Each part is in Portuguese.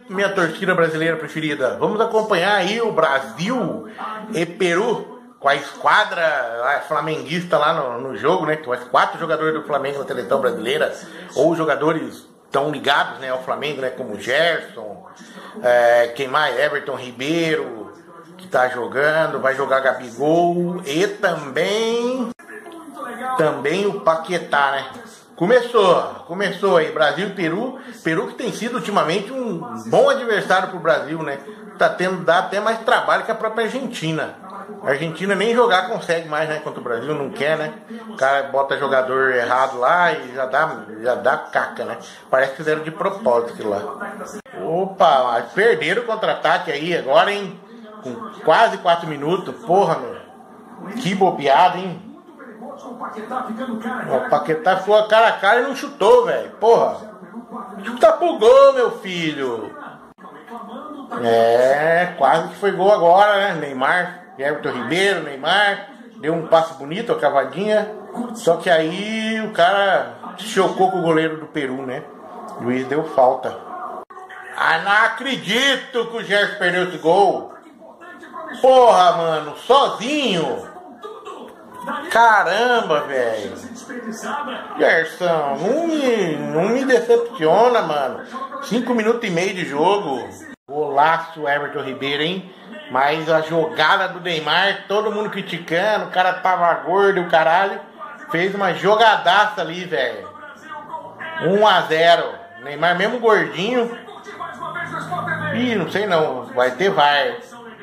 Minha torcida brasileira preferida, vamos acompanhar aí o Brasil e Peru com a esquadra flamenguista lá no jogo, né? Com os 4 jogadores do Flamengo na seleção brasileira, ou jogadores tão ligados, né, ao Flamengo, né? Como Gerson, quem mais? Everton Ribeiro, que tá jogando, vai jogar Gabigol e também o Paquetá, né? Começou aí, Brasil e Peru. Peru que tem sido ultimamente um bom adversário pro Brasil, né? Tá tendo, dá até mais trabalho que a própria Argentina. A Argentina nem jogar consegue mais, né? Contra o Brasil, não quer, né? O cara bota jogador errado lá e já dá caca, né? Parece que fizeram de propósito aquilo lá. Opa, mas perderam o contra-ataque aí agora, hein? Com quase 4 minutos. Porra, meu. Que bobeada, hein? O Paquetá ficou cara a cara e não chutou, velho. Porra. Chuta pro gol, meu filho. Quase que foi gol agora, né? Neymar, Everton Ribeiro, Neymar. Deu um passe bonito, a cavadinha. Só que aí o cara chocou com o goleiro do Peru, né? O juiz deu falta. Ah, não acredito que o Gerson perdeu esse gol. Porra, mano, sozinho. Caramba, velho. Gerson, não me decepciona, mano. 5 minutos e meio de jogo. Golaço Everton Ribeiro, hein? Mas a jogada do Neymar, todo mundo criticando, o cara tava gordo, o caralho. Fez uma jogadaça ali, velho. 1-0. Neymar mesmo gordinho. Ih, não sei não. Vai ter VAR.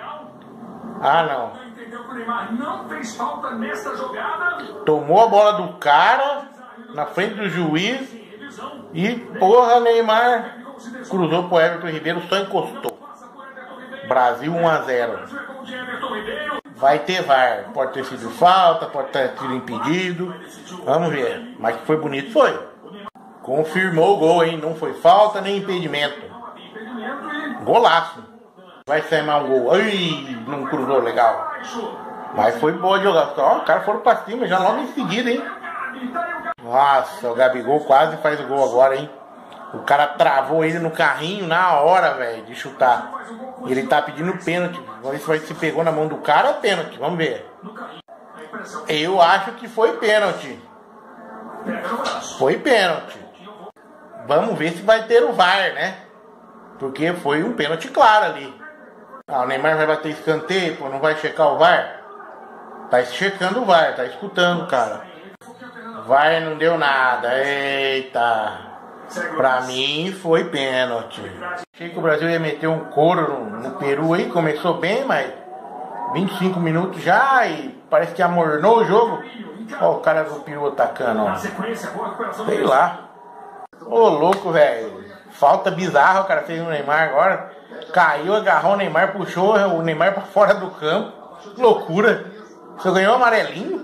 Ah, não. Não fez falta nessa jogada. Tomou a bola do cara na frente do juiz e, porra, Neymar cruzou pro Everton Ribeiro, só encostou. Brasil 1-0. Vai ter VAR. Pode ter sido falta, pode ter sido impedido. Vamos ver. Mas que foi bonito, foi. Confirmou o gol, hein? Não foi falta nem impedimento. Golaço. Vai sair mais um gol. Ai, não cruzou legal. Mas foi boa de jogar. Ó, os caras foram pra cima já logo em seguida, hein? Nossa, o Gabigol quase faz o gol agora, hein? O cara travou ele no carrinho na hora, velho, de chutar. Ele tá pedindo pênalti. Vamos ver se pegou na mão do cara ou pênalti. Vamos ver. Eu acho que foi pênalti. Foi pênalti. Vamos ver se vai ter o VAR, né? Porque foi um pênalti claro ali. Ah, o Neymar vai bater escanteio, pô, não vai checar o VAR? Tá checando o VAR, tá escutando, cara. VAR não deu nada, eita. Pra mim foi pênalti. Achei que o Brasil ia meter um couro no Peru aí, começou bem, mas 25 minutos já e parece que amornou o jogo. Ó, o cara do Peru atacando, ó. Sei lá. Ô, louco, velho. Falta bizarra o cara fez no Neymar agora. Caiu, agarrou o Neymar, puxou o Neymar pra fora do campo. Que loucura. Você ganhou amarelinho?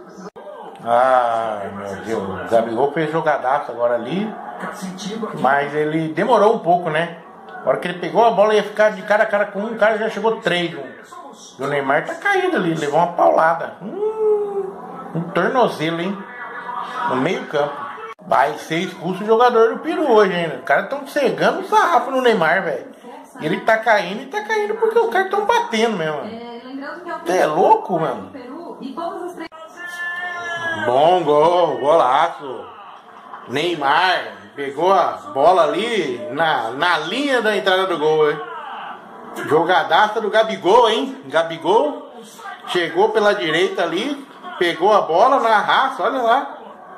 Ah, meu Deus. O Gabigol fez jogadaço agora ali. Mas ele demorou um pouco, né? Na hora que ele pegou a bola, ia ficar de cara a cara com um, cara já chegou 3 juntos. E o Neymar tá caído ali, levou uma paulada. Um tornozelo, hein? No meio campo. Vai ser expulso o jogador do Peru hoje ainda. Os caras tão cegando o sarrafo no Neymar, velho. Ele tá caindo e tá caindo porque os caras tão batendo mesmo. Você é louco, mano? Bom gol, golaço. Neymar pegou a bola ali na linha da entrada do gol, hein? Jogadaça do Gabigol, hein? Gabigol chegou pela direita ali, pegou a bola na raça, olha lá.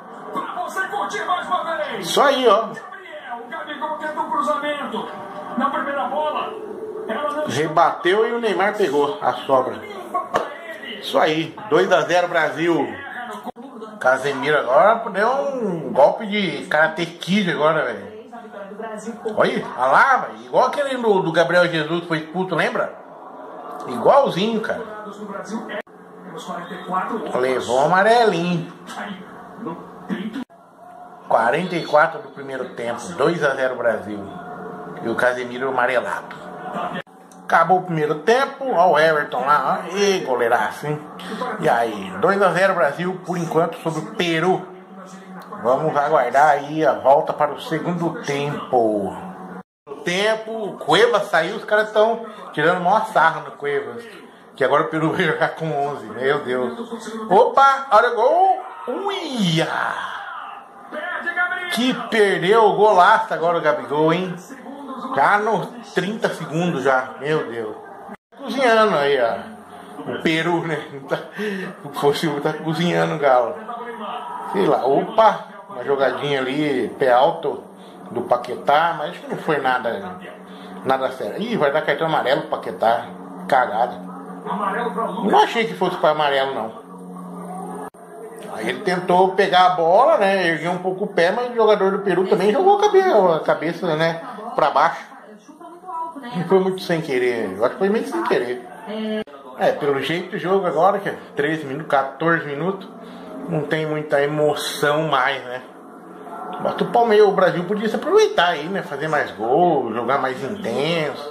Isso aí, ó. O Gabigol tenta um cruzamento na primeira bola. Rebateu e o Neymar pegou a sobra. Isso aí, 2-0 Brasil. Casemiro agora deu um golpe de Karate Kid agora, velho. Olha lá, velho. Igual aquele do Gabriel Jesus que foi expulso, lembra? Igualzinho, cara. Levou um amarelinho. 44 do primeiro tempo, 2-0 Brasil. E o Casemiro amarelado. Acabou o primeiro tempo, ó o Everton lá, ó, e goleiraço, hein? E aí, 2-0 Brasil, por enquanto, sobre o Peru. Vamos aguardar aí a volta para o segundo tempo. tempo, o Cuevas saiu, os caras estão tirando maior sarro no Cuevas. Que agora o Peru vai jogar com 11, meu Deus. Opa, olha o gol. Uia! Que perdeu o golaço agora o Gabigol, hein? Já nos 30 segundos já, meu Deus. Cozinhando aí, ó. O Peru, né? O Fossil tá cozinhando o Galo. Sei lá, opa, uma jogadinha ali, pé alto do Paquetá, mas acho que não foi nada sério. Ih, vai dar cartão amarelo pro Paquetá, cagada. Não achei que fosse para amarelo, não. Aí ele tentou pegar a bola, né? Ergueu um pouco o pé, mas o jogador do Peru também jogou a cabeça, né? Pra baixo. Não foi muito sem querer. Eu acho que foi meio sem querer. Pelo jeito do jogo agora, que é 13 minutos, 14 minutos, não tem muita emoção mais, né? Mas o Palmeiras, o Brasil podia se aproveitar aí, né? Fazer mais gols, jogar mais intenso.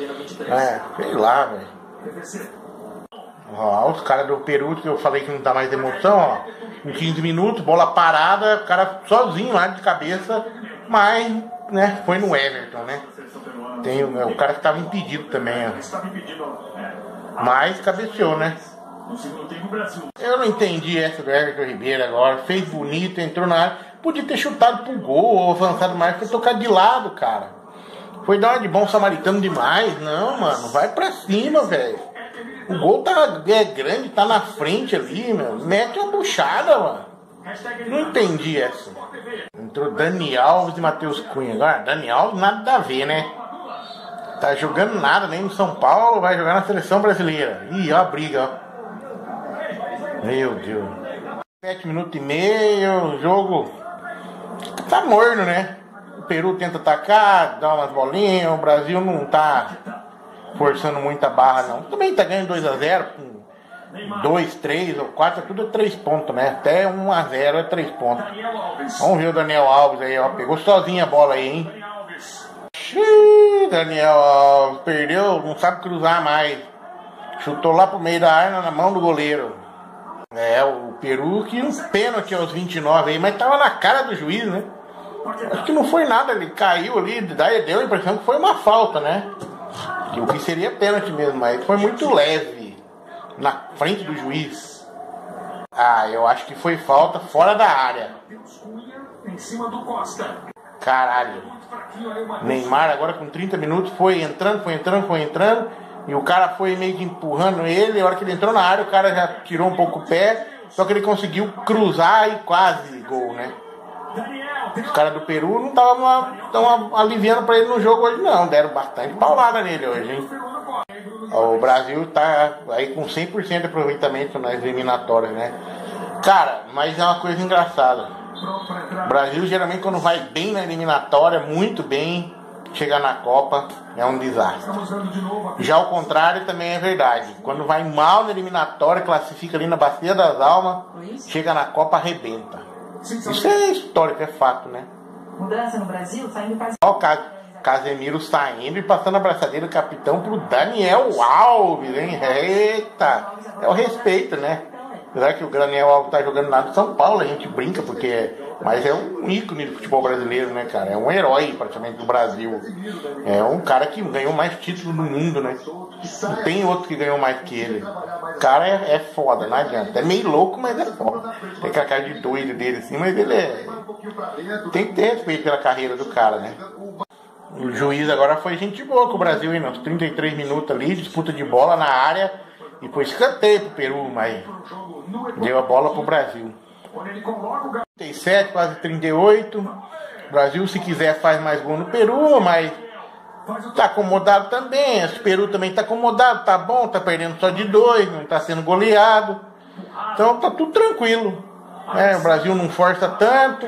Sei lá, velho. Ó, os caras do Peru, que eu falei que não dá mais emoção, ó. Em 15 minutos, bola parada, o cara sozinho lá de cabeça, mas, né, foi no Everton, né? Tem o cara que tava impedido também, ó. Mas cabeceou, né? Eu não entendi essa do Everton Ribeiro agora. Fez bonito, entrou na área. Podia ter chutado pro gol ou avançado mais, foi tocar de lado, cara. Foi dar uma de bom samaritano demais. Não, mano, vai pra cima, velho. O gol é grande, tá na frente ali, meu. Mete uma buchada, mano. Não entendi essa. Entrou Dani Alves e Matheus Cunha. Agora, Dani Alves nada a ver, né? Tá jogando nada, nem no São Paulo, vai jogar na seleção brasileira. Ih, ó a briga, ó. Meu Deus. 7 minutos e meio, o jogo tá morno, né? O Peru tenta atacar, dá umas bolinhas, o Brasil não tá forçando muita barra, não. Também tá ganhando 2-0, com 2, 3 ou 4, tudo é 3 pontos, né? Até 1-0 é 3 pontos. Vamos ver o Daniel Alves aí, ó. Pegou sozinho a bola aí, hein? Xiii, Daniel Alves perdeu, não sabe cruzar mais. Chutou lá pro meio da área na mão do goleiro. O Peru que um pênalti aos 29 aí, mas tava na cara do juiz, né? Acho que não foi nada, ele caiu ali, deu a impressão que foi uma falta, né? O que seria pênalti mesmo, mas foi muito leve na frente do juiz. Eu acho que foi falta fora da área. Caralho. Neymar agora com 30 minutos foi entrando. E o cara foi meio que empurrando ele. A hora que ele entrou na área, o cara já tirou um pouco o pé. Só que ele conseguiu cruzar e quase gol, né? Os caras do Peru não estavam aliviando pra ele no jogo hoje, não. Deram bastante paulada nele hoje, hein? O Brasil tá aí com 100% de aproveitamento nas eliminatórias, né? Cara, mas é uma coisa engraçada. O Brasil geralmente quando vai bem na eliminatória, muito bem, chega na Copa, é um desastre. Já o contrário também é verdade. Quando vai mal na eliminatória, classifica ali na Bacia das Almas, chega na Copa, arrebenta. Isso é histórico, é fato, né? Mudança no Brasil, saindo para... Ó o Casemiro saindo e passando a braçadeira do capitão pro Daniel Alves, hein? Eita! É o respeito, né? Apesar que o Daniel Alves tá jogando lá no São Paulo, a gente brinca, mas é um ícone do futebol brasileiro, né, cara? É um herói, praticamente, do Brasil. É um cara que ganhou mais títulos no mundo, né? Não tem outro que ganhou mais que ele. O cara é foda, não adianta. É meio louco, mas é foda. Tem aquela cara de doido dele, assim, mas ele tem que ter respeito pela carreira do cara, né? O juiz agora foi gente boa com o Brasil, hein? Uns 33 minutos ali, disputa de bola na área. E foi escanteio pro Peru, mas deu a bola pro Brasil. 37, quase 38. O Brasil, se quiser, faz mais gol no Peru, mas tá acomodado também. O Peru também tá acomodado, tá bom, tá perdendo só de 2, não tá sendo goleado. Então tá tudo tranquilo. O Brasil não força tanto.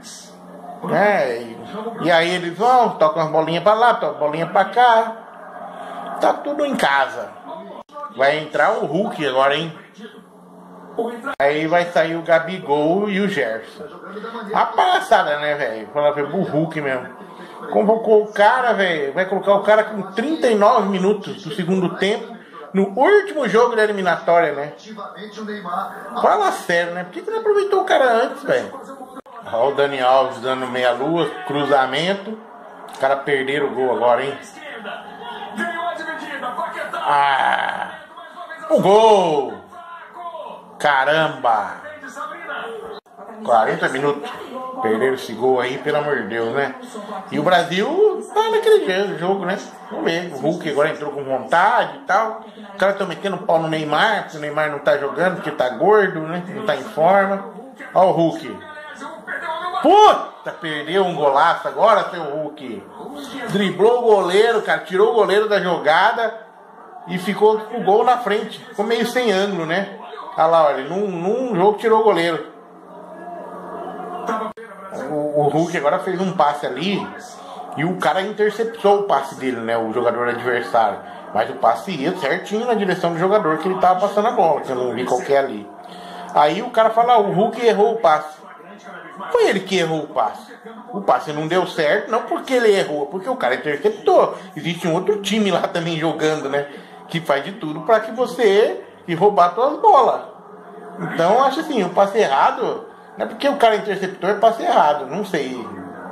E aí eles vão, tocam as bolinhas pra lá, tocam as bolinhas pra cá. Tá tudo em casa. Vai entrar o Hulk agora, hein? Aí vai sair o Gabigol e o Gerson. A palhaçada, né, velho? Fala o Hulk mesmo. Convocou o cara, velho. Vai colocar o cara com 39 minutos do segundo tempo. No último jogo da eliminatória, né? Fala sério, né? Por que não aproveitou o cara antes, velho? Olha o Dani Alves dando meia-lua, cruzamento. Os caras perderam o gol agora, hein? Ah! O gol! Caramba! 40 minutos. Perderam esse gol aí, pelo amor de Deus, né? E o Brasil tá naquele jogo, né? Vamos ver. O Hulk agora entrou com vontade e tal. Os caras estão metendo pau no Neymar, porque o Neymar não tá jogando, porque tá gordo, né? Não tá em forma. Ó o Hulk. Puta, perdeu um golaço agora, seu Hulk. Driblou o goleiro, cara, tirou o goleiro da jogada e ficou com o gol na frente. Ficou meio sem ângulo, né? Olha lá, olha, num jogo tirou o goleiro. O Hulk agora fez um passe ali e o cara interceptou o passe dele, né? O jogador adversário. Mas o passe ia certinho na direção do jogador que ele tava passando a bola, que eu não vi qualquer ali. Aí o cara fala, o Hulk errou o passe. Foi ele que errou o passe. O passe não deu certo, não porque ele errou, porque o cara interceptou. Existe um outro time lá também jogando, né? Que faz de tudo para que você roubar suas bolas. Então eu acho assim, o passe errado, não é porque o cara interceptou, é passe errado, não sei.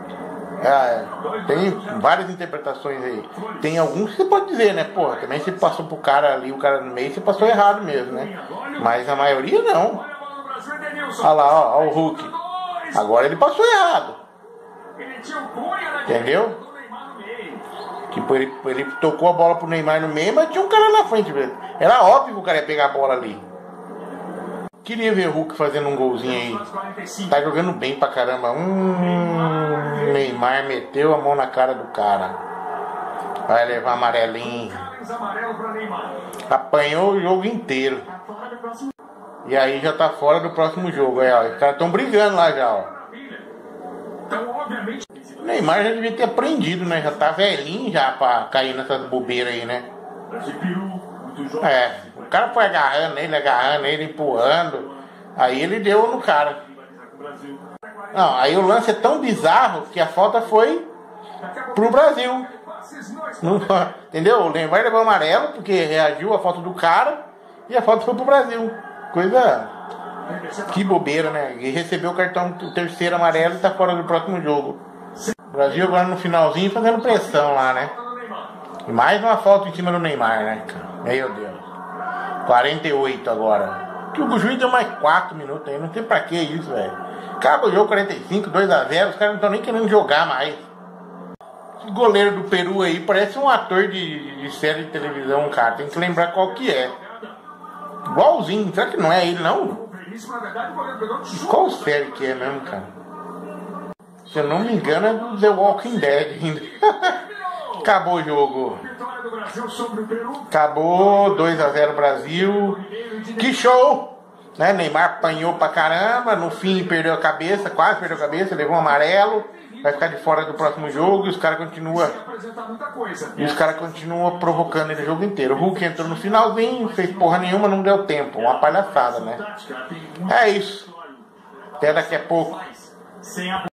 Tem várias interpretações aí. Tem alguns que você pode dizer, né? Porra, também você passou pro cara ali, o cara no meio, você passou errado mesmo, né? Mas a maioria não. Olha lá, ó o Hulk. Agora ele passou errado. Entendeu? Tipo, ele tocou a bola pro Neymar no meio, mas tinha um cara na frente. Era óbvio que o cara ia pegar a bola ali. Queria ver o Hulk fazendo um golzinho aí. Tá jogando bem pra caramba. Neymar meteu a mão na cara do cara. Vai levar amarelinho. Apanhou o jogo inteiro. E aí já tá fora do próximo jogo. Aí, ó, os caras estão brigando lá já, ó. O Neymar já devia ter aprendido, né? Já tá velhinho já pra cair nessas bobeiras aí, né? O cara foi agarrando ele, empurrando. Aí ele deu no cara. Não, aí o lance é tão bizarro que a falta foi pro Brasil. Não, entendeu? O Neymar levou amarelo porque reagiu à falta do cara e a falta foi pro Brasil. Coisa... Que bobeira, né? E recebeu o terceiro amarelo e tá fora do próximo jogo. O Brasil agora no finalzinho fazendo pressão lá, né? E mais uma falta em cima do Neymar, né? Meu Deus. 48 agora. Que o juiz deu mais 4 minutos aí. Não sei pra que isso, velho. Acaba o jogo 45, 2-0. Os caras não estão nem querendo jogar mais. Esse goleiro do Peru aí parece um ator de série de televisão, cara. Tem que lembrar qual que é. Igualzinho. Será que não é ele, não? Qual série que é mesmo, cara? Se eu não me engano é do The Walking Dead ainda. Acabou o jogo. Acabou 2-0 Brasil. Que show, né? Neymar apanhou pra caramba. No fim perdeu a cabeça, quase perdeu a cabeça, levou um amarelo. Vai ficar de fora do próximo jogo. E os caras continuam provocando ele o jogo inteiro. O Hulk entrou no finalzinho, fez porra nenhuma, não deu tempo. Uma palhaçada, né? É isso. Até daqui a pouco.